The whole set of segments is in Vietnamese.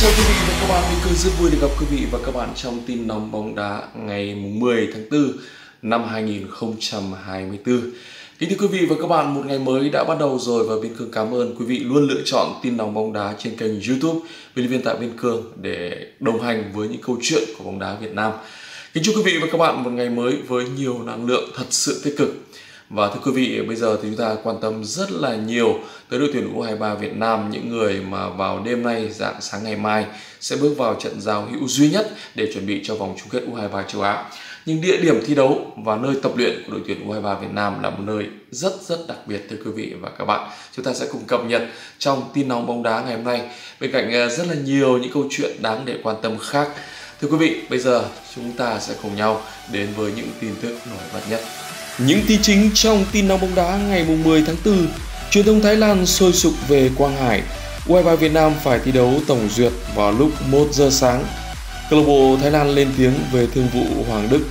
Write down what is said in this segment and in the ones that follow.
Chào quý vị và các bạn, mình cười rất vui được gặp quý vị và các bạn trong tin nóng bóng đá ngày 10 tháng 4 năm 2024. Kính thưa quý vị và các bạn, một ngày mới đã bắt đầu rồi và Biên Cương cảm ơn quý vị luôn lựa chọn tin nóng bóng đá trên kênh YouTube Biên viên tại Biên Cương để đồng hành với những câu chuyện của bóng đá Việt Nam. Kính chúc quý vị và các bạn một ngày mới với nhiều năng lượng thật sự tích cực. Và thưa quý vị, bây giờ thì chúng ta quan tâm rất là nhiều tới đội tuyển U23 Việt Nam, những người mà vào đêm nay, rạng sáng ngày mai sẽ bước vào trận giao hữu duy nhất để chuẩn bị cho vòng chung kết U23 châu Á. Nhưng địa điểm thi đấu và nơi tập luyện của đội tuyển U23 Việt Nam là một nơi rất đặc biệt thưa quý vị và các bạn. Chúng ta sẽ cùng cập nhật trong tin nóng bóng đá ngày hôm nay bên cạnh rất là nhiều những câu chuyện đáng để quan tâm khác. Thưa quý vị, bây giờ chúng ta sẽ cùng nhau đến với những tin tức nổi bật nhất. Những tin chính trong tin nóng bóng đá ngày 10 tháng 4, truyền thông Thái Lan sôi sục về Quang Hải, U23 Việt Nam phải thi đấu tổng duyệt vào lúc 1 giờ sáng. Câu lạc bộ Thái Lan lên tiếng về thương vụ Hoàng Đức.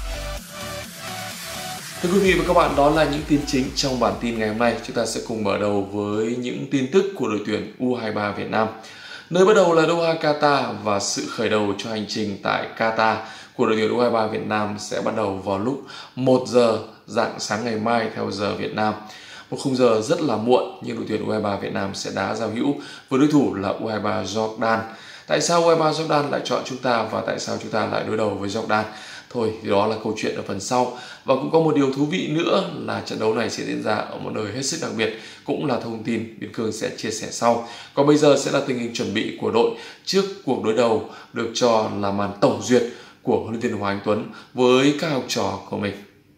Thưa quý vị và các bạn, đó là những tin chính trong bản tin ngày hôm nay. Chúng ta sẽ cùng mở đầu với những tin tức của đội tuyển U23 Việt Nam. Nơi bắt đầu là Doha, Qatar và sự khởi đầu cho hành trình tại Qatar của đội tuyển U23 Việt Nam sẽ bắt đầu vào lúc 1 giờ rạng sáng ngày mai theo giờ Việt Nam. Một khung giờ rất là muộn nhưng đội tuyển U23 Việt Nam sẽ đá giao hữu với đối thủ là U23 Jordan. Tại sao U23 Jordan lại chọn chúng ta và tại sao chúng ta lại đối đầu với Jordan? Thôi thì đó là câu chuyện ở phần sau. Và cũng có một điều thú vị nữa là trận đấu này sẽ diễn ra ở một nơi hết sức đặc biệt, cũng là thông tin Biên Cương sẽ chia sẻ sau. Còn bây giờ sẽ là tình hình chuẩn bị của đội trước cuộc đối đầu được cho là màn tổng duyệt của huấn luyện viên Hoàng Anh Tuấn với các học trò của mình.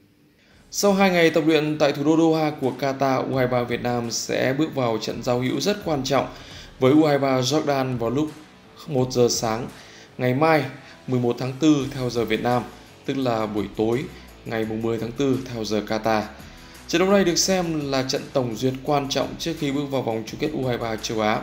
Sau 2 ngày tập luyện tại thủ đô Doha của Qatar, U23 Việt Nam sẽ bước vào trận giao hữu rất quan trọng với U23 Jordan vào lúc 1 giờ sáng ngày mai 11 tháng 4 theo giờ Việt Nam, tức là buổi tối ngày 10 tháng 4 theo giờ Qatar. Trận đấu này được xem là trận tổng duyệt quan trọng trước khi bước vào vòng chung kết U23 châu Á.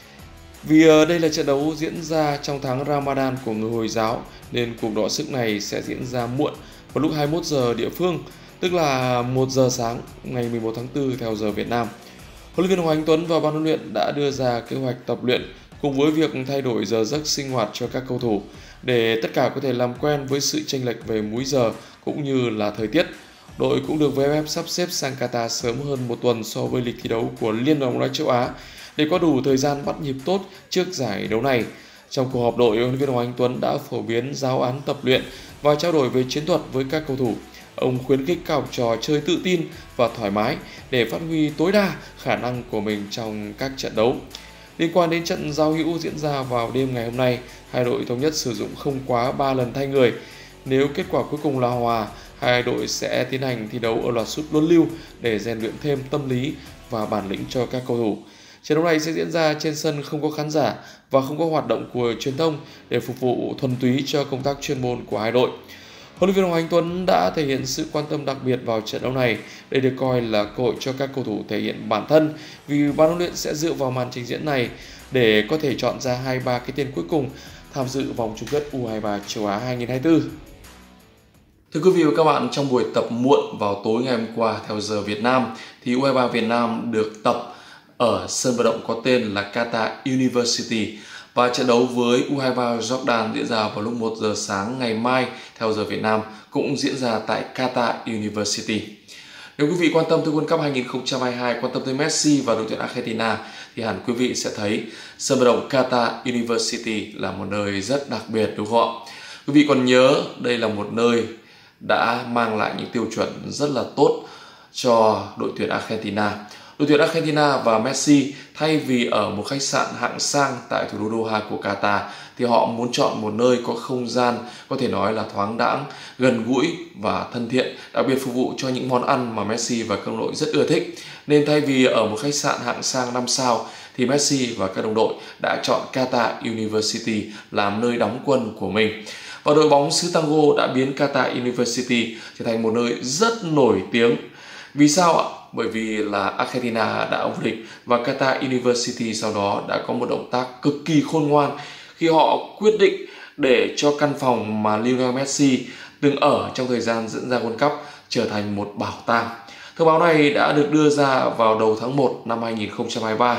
Vì đây là trận đấu diễn ra trong tháng Ramadan của người Hồi giáo nên cuộc đọ sức này sẽ diễn ra muộn vào lúc 21 giờ địa phương, tức là 1 giờ sáng ngày 11 tháng 4 theo giờ Việt Nam. Huấn luyện viên Hoàng Anh Tuấn và ban huấn luyện đã đưa ra kế hoạch tập luyện cùng với việc thay đổi giờ giấc sinh hoạt cho các cầu thủ để tất cả có thể làm quen với sự chênh lệch về múi giờ cũng như là thời tiết. Đội cũng được VFF sắp xếp sang Qatar sớm hơn một tuần so với lịch thi đấu của Liên đoàn bóng đá châu Á để có đủ thời gian bắt nhịp tốt trước giải đấu này. Trong cuộc họp đội, huấn luyện viên Hoàng Anh Tuấn đã phổ biến giáo án tập luyện và trao đổi về chiến thuật với các cầu thủ. Ông khuyến khích các học trò chơi tự tin và thoải mái để phát huy tối đa khả năng của mình trong các trận đấu. Liên quan đến trận giao hữu diễn ra vào đêm ngày hôm nay, hai đội thống nhất sử dụng không quá 3 lần thay người. Nếu kết quả cuối cùng là hòa, hai đội sẽ tiến hành thi đấu ở loạt sút luân lưu để rèn luyện thêm tâm lý và bản lĩnh cho các cầu thủ. Trận đấu này sẽ diễn ra trên sân không có khán giả và không có hoạt động của truyền thông để phục vụ thuần túy cho công tác chuyên môn của hai đội. Huấn luyện viên Hoàng Anh Tuấn đã thể hiện sự quan tâm đặc biệt vào trận đấu này. Đây được coi là cơ hội cho các cầu thủ thể hiện bản thân vì ban huấn luyện sẽ dựa vào màn trình diễn này để có thể chọn ra 2-3 cái tên cuối cùng tham dự vòng chung kết U23 châu Á 2024. Thưa quý vị và các bạn, trong buổi tập muộn vào tối ngày hôm qua theo giờ Việt Nam thì U23 Việt Nam được tập ở sân vận động có tên là Qatar University và trận đấu với U23 Jordan diễn ra vào lúc 1 giờ sáng ngày mai theo giờ Việt Nam cũng diễn ra tại Qatar University. Nếu quý vị quan tâm tới World Cup 2022, quan tâm tới Messi và đội tuyển Argentina thì hẳn quý vị sẽ thấy sân vận động Qatar University là một nơi rất đặc biệt đúng không ạ? Quý vị còn nhớ đây là một nơi đã mang lại những tiêu chuẩn rất là tốt cho đội tuyển Argentina. Đội tuyển Argentina và Messi thay vì ở một khách sạn hạng sang tại thủ đô Doha của Qatar thì họ muốn chọn một nơi có không gian có thể nói là thoáng đãng, gần gũi và thân thiện, đặc biệt phục vụ cho những món ăn mà Messi và các đồng đội rất ưa thích. Nên thay vì ở một khách sạn hạng sang 5 sao thì Messi và các đồng đội đã chọn Qatar University làm nơi đóng quân của mình. Và đội bóng xứ Tango đã biến Qatar University trở thành một nơi rất nổi tiếng. Vì sao ạ? Bởi vì là Argentina đã vô địch và Qatar University sau đó đã có một động tác cực kỳ khôn ngoan khi họ quyết định để cho căn phòng mà Lionel Messi từng ở trong thời gian diễn ra World Cup trở thành một bảo tàng. Thông báo này đã được đưa ra vào đầu tháng 1 năm 2023.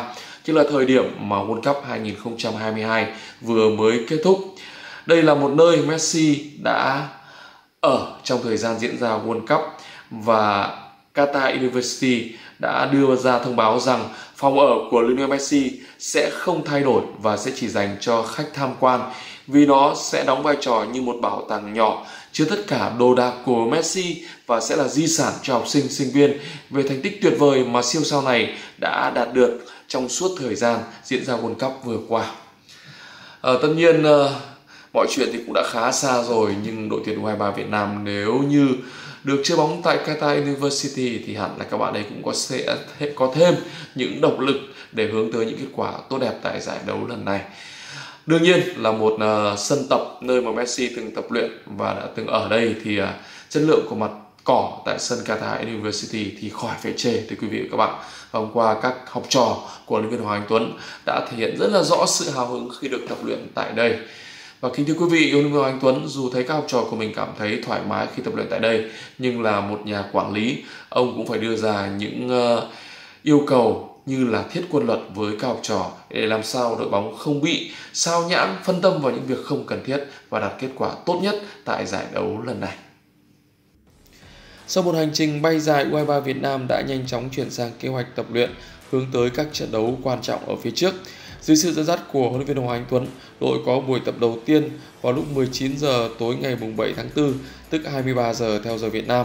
tức là thời điểm mà World Cup 2022 vừa mới kết thúc. Đây là một nơi Messi đã ở trong thời gian diễn ra World Cup, và Qatar University đã đưa ra thông báo rằng phòng ở của Lionel Messi sẽ không thay đổi và sẽ chỉ dành cho khách tham quan, vì nó sẽ đóng vai trò như một bảo tàng nhỏ chứa tất cả đồ đạc của Messi và sẽ là di sản cho học sinh, sinh viên về thành tích tuyệt vời mà siêu sao này đã đạt được trong suốt thời gian diễn ra World Cup vừa qua. Tất nhiên mọi chuyện thì cũng đã khá xa rồi, nhưng đội tuyển U23 Việt Nam nếu như được chơi bóng tại Qatar University thì hẳn là các bạn ấy cũng sẽ có thêm những động lực để hướng tới những kết quả tốt đẹp tại giải đấu lần này. Đương nhiên là một sân tập nơi mà Messi từng tập luyện và đã từng ở đây thì chất lượng của mặt cỏ tại sân Qatar University thì khỏi phải chê thưa quý vị và các bạn. Và hôm qua các học trò của huấn luyện viên Hoàng Anh Tuấn đã thể hiện rất là rõ sự hào hứng khi được tập luyện tại đây. Và kính thưa quý vị, huấn luyện viên Hoàng Anh Tuấn dù thấy các học trò của mình cảm thấy thoải mái khi tập luyện tại đây, nhưng là một nhà quản lý, ông cũng phải đưa ra những yêu cầu như là thiết quân luật với các học trò để làm sao đội bóng không bị sao nhãng, phân tâm vào những việc không cần thiết và đạt kết quả tốt nhất tại giải đấu lần này. Sau một hành trình bay dài, U23 Việt Nam đã nhanh chóng chuyển sang kế hoạch tập luyện hướng tới các trận đấu quan trọng ở phía trước. Dưới sự dẫn dắt của huấn luyện viên Hoàng Anh Tuấn, đội có buổi tập đầu tiên vào lúc 19 giờ tối ngày 7 tháng 4, tức 23 giờ theo giờ Việt Nam.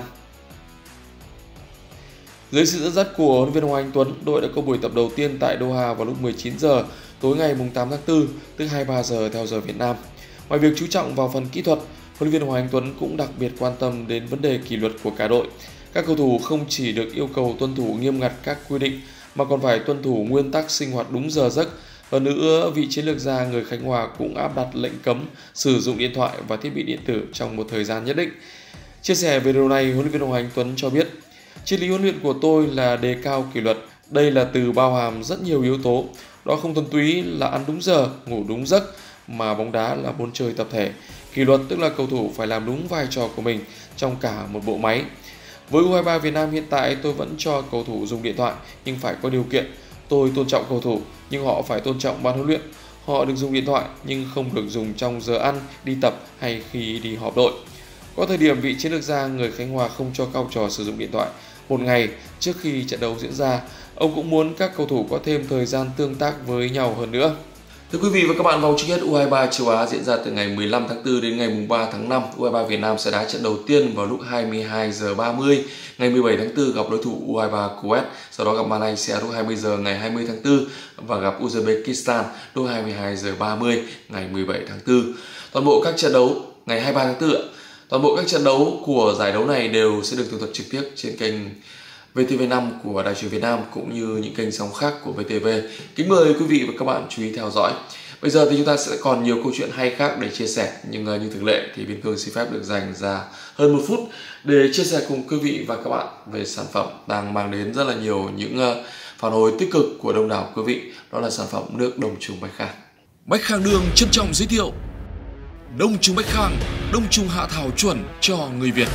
Dưới sự dẫn dắt của huấn luyện viên Hoàng Anh Tuấn, đội đã có buổi tập đầu tiên tại Doha vào lúc 19 giờ tối ngày 8 tháng 4, tức 23 giờ theo giờ Việt Nam. Ngoài việc chú trọng vào phần kỹ thuật, huấn luyện viên Hoàng Anh Tuấn cũng đặc biệt quan tâm đến vấn đề kỷ luật của cả đội. Các cầu thủ không chỉ được yêu cầu tuân thủ nghiêm ngặt các quy định mà còn phải tuân thủ nguyên tắc sinh hoạt đúng giờ giấc. Hơn nữa, vị chiến lược gia người Khánh Hòa cũng áp đặt lệnh cấm sử dụng điện thoại và thiết bị điện tử trong một thời gian nhất định. Chia sẻ về điều này, huấn luyện viên Hoàng Anh Tuấn cho biết: "Triết lý huấn luyện của tôi là đề cao kỷ luật. Đây là từ bao hàm rất nhiều yếu tố. Đó không thuần túy là ăn đúng giờ, ngủ đúng giấc, mà bóng đá là môn chơi tập thể. Kỷ luật tức là cầu thủ phải làm đúng vai trò của mình trong cả một bộ máy. Với U23 Việt Nam hiện tại, tôi vẫn cho cầu thủ dùng điện thoại nhưng phải có điều kiện. Tôi tôn trọng cầu thủ nhưng họ phải tôn trọng ban huấn luyện. Họ được dùng điện thoại nhưng không được dùng trong giờ ăn, đi tập hay khi đi họp đội." Có thời điểm vị chiến lược gia người Khánh Hòa không cho các học trò sử dụng điện thoại. Một ngày trước khi trận đấu diễn ra, ông cũng muốn các cầu thủ có thêm thời gian tương tác với nhau hơn nữa. Thưa quý vị và các bạn, vòng chung kết U23 châu Á diễn ra từ ngày 15 tháng 4 đến ngày 3 tháng 5. U23 Việt Nam sẽ đá trận đầu tiên vào lúc 22 giờ 30 ngày 17 tháng 4 gặp đối thủ U23 Kuwait, sau đó gặp Malaysia lúc 20 giờ ngày 20 tháng 4 và gặp Uzbekistan lúc 22 giờ 30 ngày 17 tháng 4. Toàn bộ các trận đấu ngày 23 tháng 4, toàn bộ các trận đấu của giải đấu này đều sẽ được tường thuật trực tiếp trên kênh VTV5 của Đài truyền Việt Nam cũng như những kênh sóng khác của VTV. Kính mời quý vị và các bạn chú ý theo dõi. Bây giờ thì chúng ta sẽ còn nhiều câu chuyện hay khác để chia sẻ, nhưng như thường lệ thì Biên Cương xin phép được dành ra hơn 1 phút để chia sẻ cùng quý vị và các bạn về sản phẩm đang mang đến rất là nhiều những phản hồi tích cực của đông đảo quý vị. Đó là sản phẩm nước đông trùng Bách Khang. Bách Khang Đường trân trọng giới thiệu đông trùng Bách Khang, đông trùng hạ thảo chuẩn cho người Việt.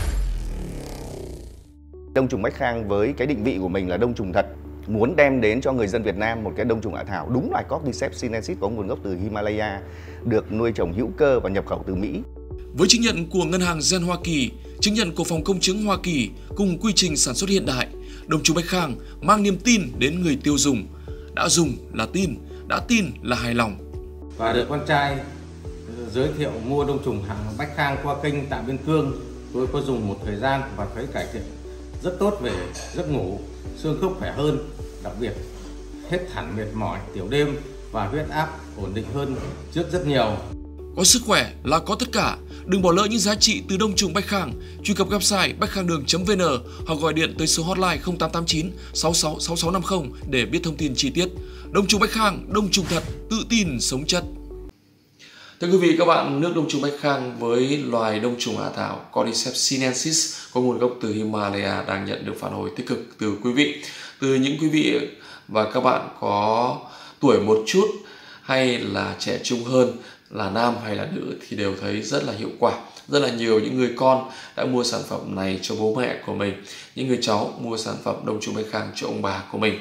Đông trùng Bách Khang với cái định vị của mình là đông trùng thật, muốn đem đến cho người dân Việt Nam một cái đông trùng hạ thảo đúng loài Cordyceps sinensis có nguồn gốc từ Himalaya, được nuôi trồng hữu cơ và nhập khẩu từ Mỹ. Với chứng nhận của Ngân hàng Gen Hoa Kỳ, chứng nhận của Phòng Công chứng Hoa Kỳ cùng quy trình sản xuất hiện đại, đông trùng Bách Khang mang niềm tin đến người tiêu dùng. Đã dùng là tin, đã tin là hài lòng. Và được con trai giới thiệu mua đông trùng hàng Bách Khang qua kênh Tạ Biên Cương, tôi có dùng một thời gian và thấy cải thiện rất tốt về giấc ngủ, xương khớp khỏe hơn, đặc biệt hết hẳn mệt mỏi tiểu đêm và huyết áp ổn định hơn trước rất nhiều. Có sức khỏe là có tất cả. Đừng bỏ lỡ những giá trị từ đông trùng Bách Khang. Truy cập website bachkhangderng.vn hoặc gọi điện tới số hotline 0889 66 6650 để biết thông tin chi tiết. Đông trùng Bách Khang, đông trùng thật, tự tin sống chất. Thưa quý vị các bạn, nước đông trùng Bách Khang với loài đông trùng hạ thảo Cordyceps sinensis có nguồn gốc từ Himalaya đang nhận được phản hồi tích cực từ quý vị. Từ những quý vị và các bạn có tuổi một chút hay là trẻ trung hơn, là nam hay là nữ thì đều thấy rất là hiệu quả. Rất là nhiều những người con đã mua sản phẩm này cho bố mẹ của mình, những người cháu mua sản phẩm đông trùng Bách Khang cho ông bà của mình.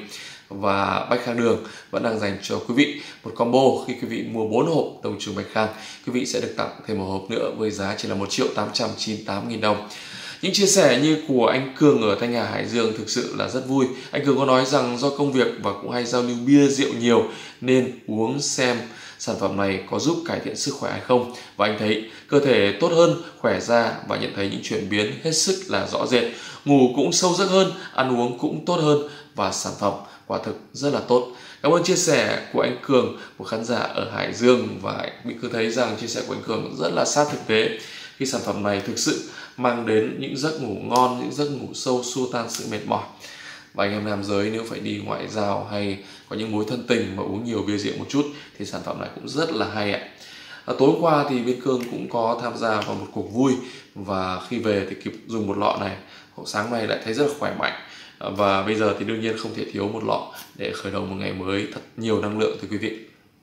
và bách khang đường vẫn đang dành cho quý vị một combo. Khi quý vị mua 4 hộp đông trùng bạch khang, quý vị sẽ được tặng thêm một hộp nữa với giá chỉ là 1.898.000 đồng. Những chia sẻ như của anh Cường ở Thanh Hà, Hải Dương thực sự là rất vui. Anh Cường có nói rằng do công việc và cũng hay giao lưu bia rượu nhiều nên uống xem sản phẩm này có giúp cải thiện sức khỏe hay không. Và anh thấy cơ thể tốt hơn, khỏe ra và nhận thấy những chuyển biến hết sức là rõ rệt. Ngủ cũng sâu giấc hơn, ăn uống cũng tốt hơn và sản phẩm quả thực rất là tốt. Cảm ơn chia sẻ của anh Cường, một khán giả ở Hải Dương, và mình cứ thấy rằng chia sẻ của anh Cường rất là sát thực tế khi sản phẩm này thực sự mang đến những giấc ngủ ngon, những giấc ngủ sâu, xua tan sự mệt mỏi. Và anh em nam giới nếu phải đi ngoại giao hay có những mối thân tình mà uống nhiều bia rượu một chút thì sản phẩm này cũng rất là hay ạ. Tối hôm qua thì bên Cương cũng có tham gia vào một cuộc vui, và khi về thì kịp dùng một lọ này. Sáng nay lại thấy rất là khỏe mạnh, và bây giờ thì đương nhiên không thể thiếu một lọ để khởi đầu một ngày mới thật nhiều năng lượng thưa quý vị.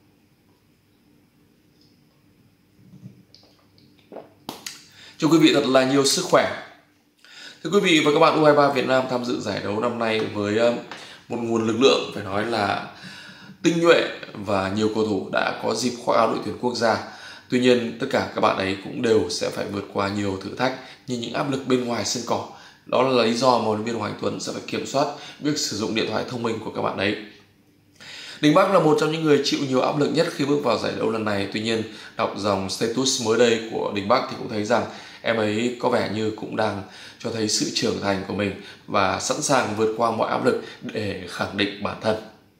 Chúc quý vị thật là nhiều sức khỏe. Thưa quý vị và các bạn, U23 Việt Nam tham dự giải đấu năm nay với một nguồn lực lượng phải nói là tinh nhuệ, và nhiều cầu thủ đã có dịp khoác áo đội tuyển quốc gia. Tuy nhiên tất cả các bạn ấy cũng đều sẽ phải vượt qua nhiều thử thách như những áp lực bên ngoài sân cỏ. Đó là lý do mà huấn luyện viên Hoàng Anh Tuấn sẽ phải kiểm soát việc sử dụng điện thoại thông minh của các bạn ấy. Đình Bắc là một trong những người chịu nhiều áp lực nhất khi bước vào giải đấu lần này. Tuy nhiên, đọc dòng status mới đây của Đình Bắc thì cũng thấy rằng em ấy có vẻ như cũng đang cho thấy sự trưởng thành của mình và sẵn sàng vượt qua mọi áp lực để khẳng định bản thân.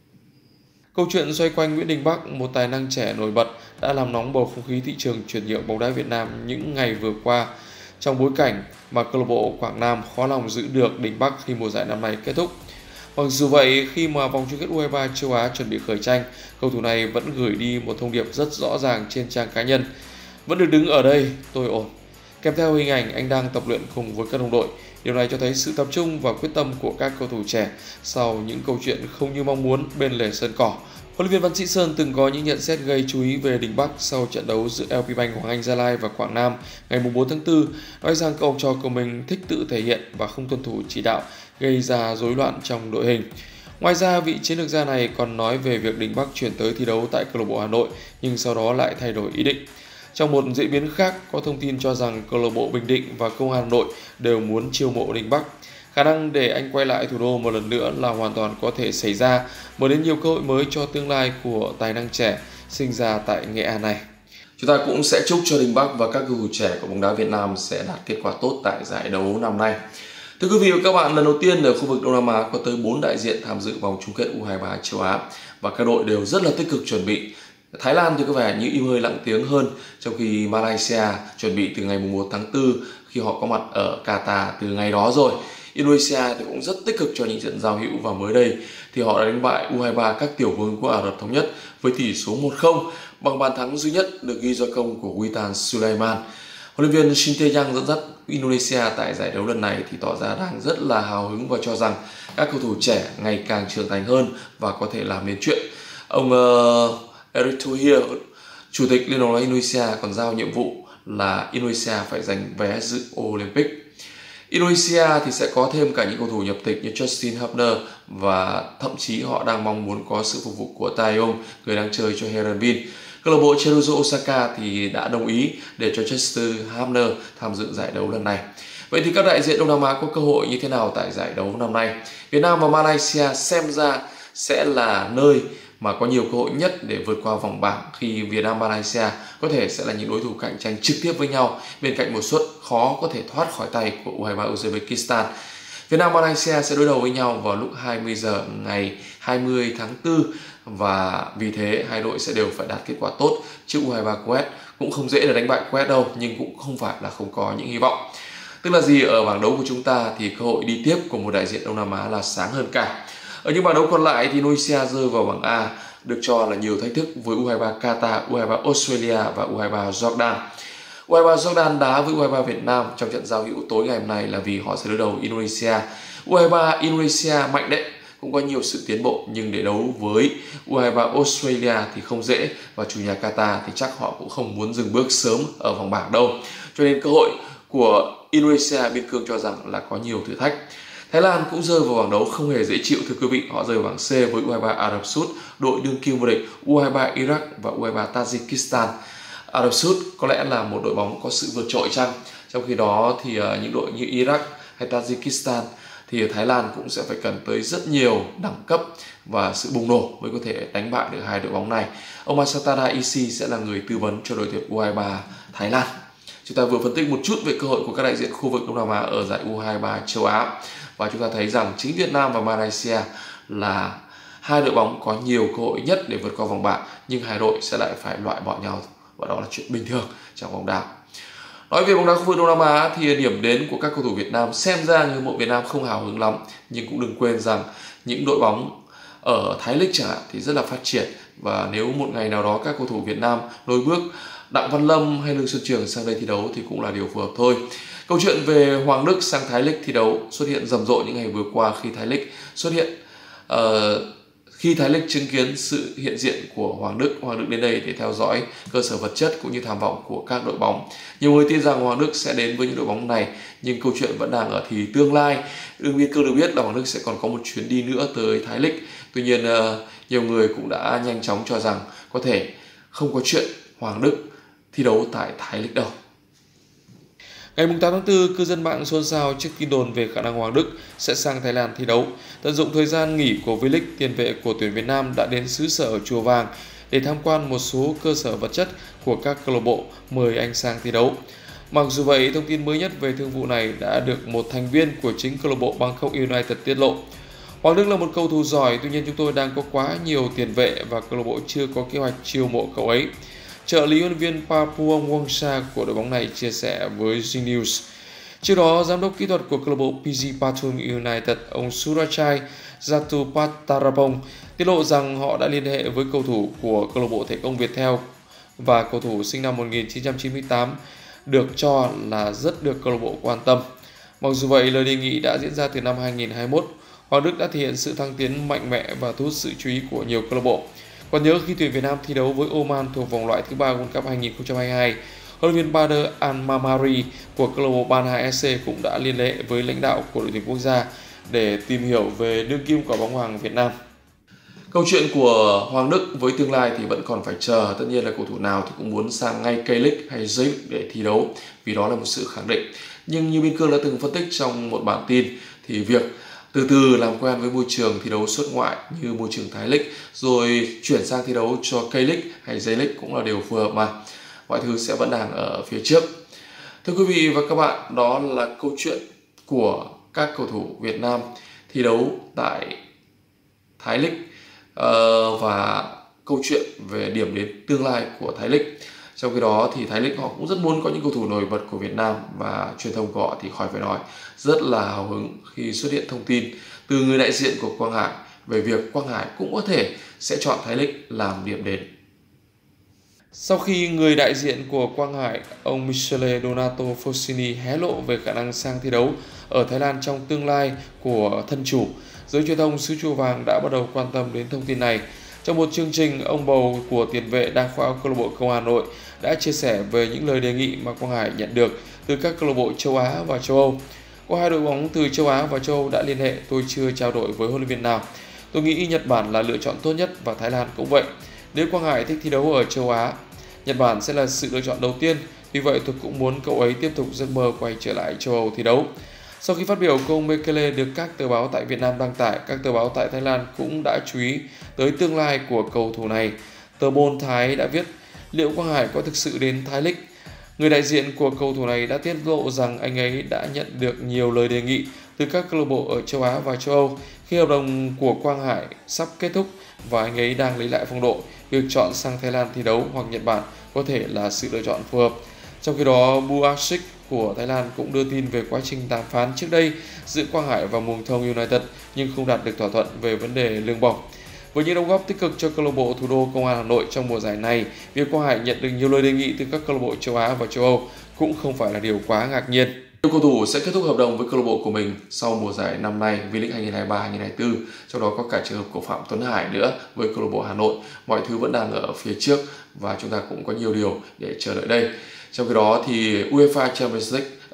Câu chuyện xoay quanh Nguyễn Đình Bắc, một tài năng trẻ nổi bật, đã làm nóng bầu không khí thị trường chuyển nhượng bóng đá Việt Nam những ngày vừa qua, trong bối cảnh mà câu lạc bộ Quảng Nam khó lòng giữ được Đình Bắc khi mùa giải năm nay kết thúc. Mặc dù vậy, khi mà vòng chung kết U23 châu Á chuẩn bị khởi tranh, cầu thủ này vẫn gửi đi một thông điệp rất rõ ràng trên trang cá nhân: vẫn được đứng ở đây, tôi ổn. Kèm theo hình ảnh anh đang tập luyện cùng với các đồng đội. Điều này cho thấy sự tập trung và quyết tâm của các cầu thủ trẻ sau những câu chuyện không như mong muốn bên lề sân cỏ. Huấn luyện viên Văn Sĩ Sơn từng có những nhận xét gây chú ý về Đình Bắc sau trận đấu giữa LP Bank Hoàng Anh Gia Lai và Quảng Nam ngày 4 tháng 4, nói rằng cậu trò của mình thích tự thể hiện và không tuân thủ chỉ đạo, gây ra rối loạn trong đội hình. Ngoài ra, vị chiến lược gia này còn nói về việc Đình Bắc chuyển tới thi đấu tại câu lạc bộ Hà Nội nhưng sau đó lại thay đổi ý định. Trong một diễn biến khác, có thông tin cho rằng câu lạc bộ Bình Định và Công an Hà Nội đều muốn chiêu mộ Đình Bắc. Khả năng để anh quay lại thủ đô một lần nữa là hoàn toàn có thể xảy ra, mở đến nhiều cơ hội mới cho tương lai của tài năng trẻ sinh ra tại Nghệ An này. Chúng ta cũng sẽ chúc cho Đình Bắc và các cầu thủ trẻ của bóng đá Việt Nam sẽ đạt kết quả tốt tại giải đấu năm nay. Thưa quý vị và các bạn, lần đầu tiên ở khu vực Đông Nam Á có tới 4 đại diện tham dự vòng chung kết U23 châu Á, và các đội đều rất là tích cực chuẩn bị. Thái Lan thì có vẻ như im hơi lặng tiếng hơn, trong khi Malaysia chuẩn bị từ ngày 1 tháng 4 khi họ có mặt ở Qatar từ ngày đó rồi. Indonesia thì cũng rất tích cực cho những trận giao hữu, và mới đây thì họ đã đánh bại U23 các tiểu vương quốc Ả Rập Thống Nhất với tỷ số 1-0 bằng bàn thắng duy nhất được ghi do công của Witan Sulaiman. Huấn luyện viên Shin Tae-yong dẫn dắt Indonesia tại giải đấu lần này thì tỏ ra đang rất là hào hứng và cho rằng các cầu thủ trẻ ngày càng trưởng thành hơn và có thể làm nên chuyện. Ông Eric Thohir, chủ tịch Liên đoàn bóng đá Indonesia, còn giao nhiệm vụ là Indonesia phải giành vé dự Olympic. Indonesia thì sẽ có thêm cả những cầu thủ nhập tịch như Justin Hubner, và thậm chí họ đang mong muốn có sự phục vụ của Taeyong, người đang chơi cho Heerenveen. Câu lạc bộ Cerezo Osaka thì đã đồng ý để cho Justin Hubner tham dự giải đấu lần này. Vậy thì các đại diện Đông Nam Á có cơ hội như thế nào tại giải đấu năm nay? Việt Nam và Malaysia xem ra sẽ là nơi mà có nhiều cơ hội nhất để vượt qua vòng bảng, khi Việt Nam và Malaysia có thể sẽ là những đối thủ cạnh tranh trực tiếp với nhau bên cạnh một suất khó có thể thoát khỏi tay của U23 Uzbekistan. Việt Nam và Malaysia sẽ đối đầu với nhau vào lúc 20 giờ ngày 20 tháng 4, và vì thế hai đội sẽ đều phải đạt kết quả tốt trước U23 Kuwait. Cũng không dễ để đánh bại Kuwait đâu, nhưng cũng không phải là không có những hy vọng. Tức là gì, ở bảng đấu của chúng ta thì cơ hội đi tiếp của một đại diện Đông Nam Á là sáng hơn cả. Ở những bảng đấu còn lại thì Indonesia rơi vào bảng A, được cho là nhiều thách thức với U23 Qatar, U23 Australia và U23 Jordan. U23 Jordan đá với U23 Việt Nam trong trận giao hữu tối ngày hôm nay là vì họ sẽ đối đầu Indonesia. U23 Indonesia mạnh đấy, cũng có nhiều sự tiến bộ, nhưng để đấu với U23 Australia thì không dễ, và chủ nhà Qatar thì chắc họ cũng không muốn dừng bước sớm ở vòng bảng đâu. Cho nên cơ hội của Indonesia bên Cương cho rằng là có nhiều thử thách. Thái Lan cũng rơi vào bảng đấu không hề dễ chịu thưa quý vị. Họ rơi vào bảng C với U23 Ả Rập Xê Út, đội đương kim vô địch, U23 Iraq và U23 Tajikistan. Ả Rập Xê Út có lẽ là một đội bóng có sự vượt trội chăng? Trong khi đó thì những đội như Iraq hay Tajikistan thì Thái Lan cũng sẽ phải cần tới rất nhiều đẳng cấp và sự bùng nổ mới có thể đánh bại được hai đội bóng này. Ông Masatana Isi sẽ là người tư vấn cho đội tuyển U23 Thái Lan. Chúng ta vừa phân tích một chút về cơ hội của các đại diện khu vực Đông Nam Á ở giải U23 châu Á, và chúng ta thấy rằng chính Việt Nam và Malaysia là hai đội bóng có nhiều cơ hội nhất để vượt qua vòng bảng, nhưng hai đội sẽ lại phải loại bỏ nhau, và đó là chuyện bình thường trong bóng đá. Nói về bóng đá khu vực Đông Nam Á thì điểm đến của các cầu thủ Việt Nam xem ra người hâm mộ Việt Nam không hào hứng lắm, nhưng cũng đừng quên rằng những đội bóng ở Thái League chẳng hạn thì rất là phát triển, và nếu một ngày nào đó các cầu thủ Việt Nam nối bước Đặng Văn Lâm hay Lương Xuân Trường sang đây thi đấu thì cũng là điều phù hợp thôi. Câu chuyện về Hoàng Đức sang Thái League thi đấu xuất hiện rầm rộ những ngày vừa qua khi Thái League xuất hiện. Khi Thái League chứng kiến sự hiện diện của Hoàng Đức đến đây để theo dõi cơ sở vật chất cũng như tham vọng của các đội bóng. Nhiều người tin rằng Hoàng Đức sẽ đến với những đội bóng này, nhưng câu chuyện vẫn đang ở thì tương lai. Đương biết là Hoàng Đức sẽ còn có một chuyến đi nữa tới Thái League. Tuy nhiên nhiều người cũng đã nhanh chóng cho rằng có thể không có chuyện Hoàng Đức thi đấu tại Thái League đâu. Ngày 8 tháng 4, cư dân mạng xôn xao trước tin đồn về khả năng Hoàng Đức sẽ sang Thái Lan thi đấu. Tận dụng thời gian nghỉ của V-League, tiền vệ của tuyển Việt Nam đã đến xứ sở Chùa Vàng để tham quan một số cơ sở vật chất của các câu lạc bộ mời anh sang thi đấu. Mặc dù vậy, thông tin mới nhất về thương vụ này đã được một thành viên của chính câu lạc bộ Bangkok United tiết lộ. Hoàng Đức là một cầu thủ giỏi, tuy nhiên chúng tôi đang có quá nhiều tiền vệ và câu lạc bộ chưa có kế hoạch chiêu mộ cậu ấy. Trợ lý huấn luyện viên Papuong Wongsa của đội bóng này chia sẻ với Zing News. Trước đó, giám đốc kỹ thuật của câu lạc bộ PG Pathum United, ông Surachai Jatupatarapong tiết lộ rằng họ đã liên hệ với cầu thủ của câu lạc bộ Thể công Viettel, và cầu thủ sinh năm 1998 được cho là rất được câu lạc bộ quan tâm. Mặc dù vậy, lời đề nghị đã diễn ra từ năm 2021. Hoàng Đức đã thể hiện sự thăng tiến mạnh mẽ và thu hút sự chú ý của nhiều câu lạc bộ. Còn nhớ khi tuyển Việt Nam thi đấu với Oman thuộc vòng loại thứ 3 World Cup 2022, huấn luyện viên Bader Al-Mamari của câu lạc bộ Ban SC cũng đã liên hệ với lãnh đạo của đội tuyển quốc gia để tìm hiểu về đương kim quả bóng hoàng Việt Nam. Câu chuyện của Hoàng Đức với tương lai thì vẫn còn phải chờ. Tất nhiên là cầu thủ nào thì cũng muốn sang ngay K-League hay J-League để thi đấu, vì đó là một sự khẳng định. Nhưng như Biên Cương đã từng phân tích trong một bản tin thì việc từ từ làm quen với môi trường thi đấu xuất ngoại như môi trường Thái League rồi chuyển sang thi đấu cho K-League hay J-League cũng là điều phù hợp mà. Mọi thứ sẽ vẫn đang ở phía trước. Thưa quý vị và các bạn, đó là câu chuyện của các cầu thủ Việt Nam thi đấu tại Thái League và câu chuyện về điểm đến tương lai của Thái League. Trong khi đó thì Thái League họ cũng rất muốn có những cầu thủ nổi bật của Việt Nam, và truyền thông của họ thì khỏi phải nói, rất là hào hứng khi xuất hiện thông tin từ người đại diện của Quang Hải về việc Quang Hải cũng có thể sẽ chọn Thái League làm điểm đến. Sau khi người đại diện của Quang Hải, ông Michele Donato Fossini hé lộ về khả năng sang thi đấu ở Thái Lan trong tương lai của thân chủ, giới truyền thông xứ Chùa Vàng đã bắt đầu quan tâm đến thông tin này. Trong một chương trình, ông bầu của tiền vệ đa khoa câu lạc bộ Công an Hà Nội đã chia sẻ về những lời đề nghị mà Quang Hải nhận được từ các câu lạc bộ châu Á và châu Âu. Có hai đội bóng từ châu Á và châu Âu đã liên hệ, tôi chưa trao đổi với huấn luyện viên nào. Tôi nghĩ Nhật Bản là lựa chọn tốt nhất và Thái Lan cũng vậy. Nếu Quang Hải thích thi đấu ở châu Á, Nhật Bản sẽ là sự lựa chọn đầu tiên. Vì vậy tôi cũng muốn cậu ấy tiếp tục giấc mơ quay trở lại châu Âu thi đấu. Sau khi phát biểu, ông Mekele được các tờ báo tại Việt Nam đăng tải, các tờ báo tại Thái Lan cũng đã chú ý tới tương lai của cầu thủ này. Tờ Bôn Thái đã viết, liệu Quang Hải có thực sự đến Thái League? Người đại diện của cầu thủ này đã tiết lộ rằng anh ấy đã nhận được nhiều lời đề nghị từ các câu lạc bộ ở châu Á và châu Âu khi hợp đồng của Quang Hải sắp kết thúc và anh ấy đang lấy lại phong độ. Việc chọn sang Thái Lan thi đấu hoặc Nhật Bản có thể là sự lựa chọn phù hợp. Trong khi đó, Buaksik của Thái Lan cũng đưa tin về quá trình đàm phán trước đây giữa Quang Hải và Muang Thong United nhưng không đạt được thỏa thuận về vấn đề lương bổng. Với những đóng góp tích cực cho câu lạc bộ thủ đô Công an Hà Nội trong mùa giải này, việc Quang Hải nhận được nhiều lời đề nghị từ các câu lạc bộ châu Á và châu Âu cũng không phải là điều quá ngạc nhiên. Nhiều cầu thủ sẽ kết thúc hợp đồng với câu lạc bộ của mình sau mùa giải năm nay V-League 2023-2024, trong đó có cả trường hợp của Phạm Tuấn Hải nữa với câu lạc bộ Hà Nội. Mọi thứ vẫn đang ở phía trước và chúng ta cũng có nhiều điều để chờ đợi đây. Trong khi đó thì UEFA Champions League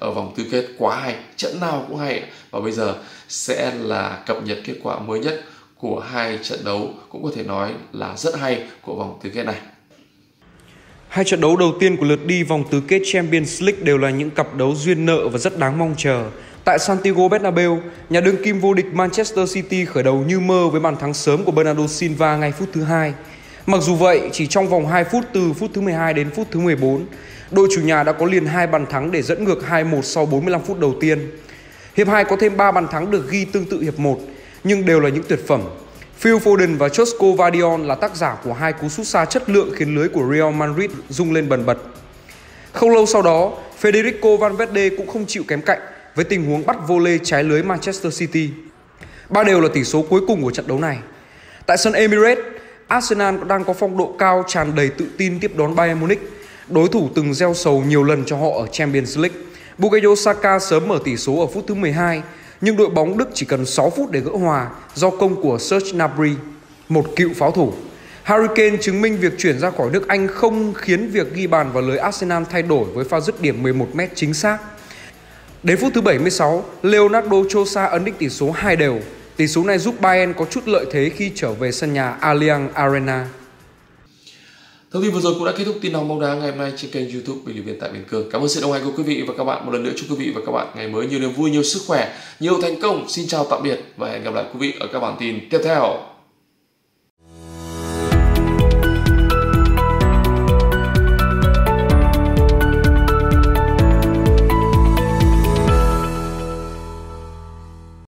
ở vòng tứ kết quá hay, trận nào cũng hay. Và bây giờ sẽ là cập nhật kết quả mới nhất của hai trận đấu cũng có thể nói là rất hay của vòng tứ kết này. Hai trận đấu đầu tiên của lượt đi vòng tứ kết Champions League đều là những cặp đấu duyên nợ và rất đáng mong chờ. Tại Santiago Bernabeu, nhà đương kim vô địch Manchester City khởi đầu như mơ với bàn thắng sớm của Bernardo Silva ngay phút thứ 2. Mặc dù vậy, chỉ trong vòng 2 phút từ phút thứ 12 đến phút thứ 14, đội chủ nhà đã có liền 2 bàn thắng để dẫn ngược 2-1 sau 45 phút đầu tiên. Hiệp 2 có thêm 3 bàn thắng được ghi tương tự hiệp 1, nhưng đều là những tuyệt phẩm. Phil Foden và Josko Vardiol là tác giả của 2 cú sút xa chất lượng khiến lưới của Real Madrid rung lên bần bật. Không lâu sau đó, Federico Valverde cũng không chịu kém cạnh với tình huống bắt volley trái lưới Manchester City. 3-3 là tỷ số cuối cùng của trận đấu này. Tại sân Emirates, Arsenal đang có phong độ cao tràn đầy tự tin tiếp đón Bayern Munich, đối thủ từng gieo sầu nhiều lần cho họ ở Champions League. Bukayo Saka sớm mở tỷ số ở phút thứ 12, nhưng đội bóng Đức chỉ cần 6 phút để gỡ hòa do công của Serge Gnabry, một cựu pháo thủ. Harry Kane chứng minh việc chuyển ra khỏi nước Anh không khiến việc ghi bàn vào lưới Arsenal thay đổi với pha dứt điểm 11m chính xác. Đến phút thứ 76, Leonardo Trossard ấn định tỷ số 2-2. Tỷ số này giúp Bayern có chút lợi thế khi trở về sân nhà Allianz Arena. Thông tin vừa rồi cũng đã kết thúc tin nóng bóng đá ngày hôm nay trên kênh YouTube Bình Luận Viên tại Biên Cương. Cảm ơn sự đồng hành của quý vị và các bạn. Một lần nữa chúc quý vị và các bạn ngày mới nhiều niềm vui, nhiều sức khỏe, nhiều thành công. Xin chào tạm biệt và hẹn gặp lại quý vị ở các bản tin tiếp theo.